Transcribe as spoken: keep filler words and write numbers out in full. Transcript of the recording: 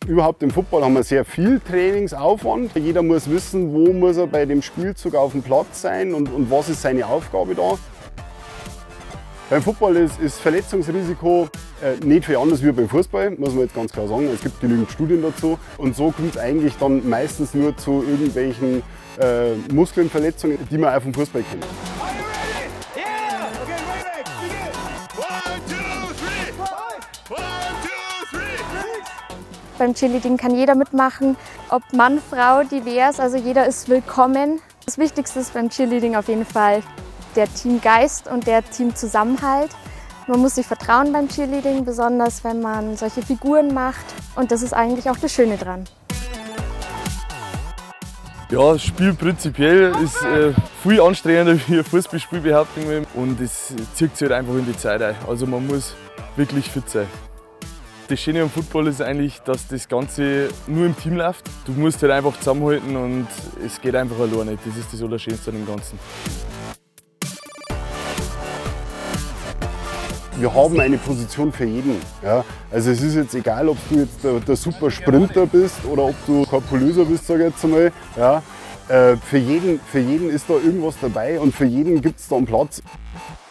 Überhaupt im Football haben wir sehr viel Trainingsaufwand. Jeder muss wissen, wo muss er bei dem Spielzug auf dem Platz sein und, und was ist seine Aufgabe da. Beim Football ist, ist Verletzungsrisiko äh, nicht viel anders wie beim Fußball, muss man jetzt ganz klar sagen. Es gibt genügend Studien dazu und so kommt es eigentlich dann meistens nur zu irgendwelchen äh, Muskelverletzungen, die man auch vom Fußball kennt. Beim Cheerleading kann jeder mitmachen, ob Mann, Frau, divers, also jeder ist willkommen. Das Wichtigste ist beim Cheerleading auf jeden Fall der Teamgeist und der Teamzusammenhalt. Man muss sich vertrauen beim Cheerleading, besonders wenn man solche Figuren macht, und das ist eigentlich auch das Schöne dran. Ja, das Spiel prinzipiell ist äh, viel anstrengender wie ein Fußballspiel, behaupte ich, und es zieht sich halt einfach in die Zeit ein. Also man muss wirklich fit sein. Das Schöne am Football ist eigentlich, dass das Ganze nur im Team läuft. Du musst halt einfach zusammenhalten und es geht einfach alleine. Das ist das Allerschönste an dem Ganzen. Wir haben eine Position für jeden. Ja? Also es ist jetzt egal, ob du jetzt der, der super Sprinter bist oder ob du Korpulöser bist, sage ich jetzt einmal. Ja? Äh, für jeden, für jeden ist da irgendwas dabei und für jeden gibt es da einen Platz.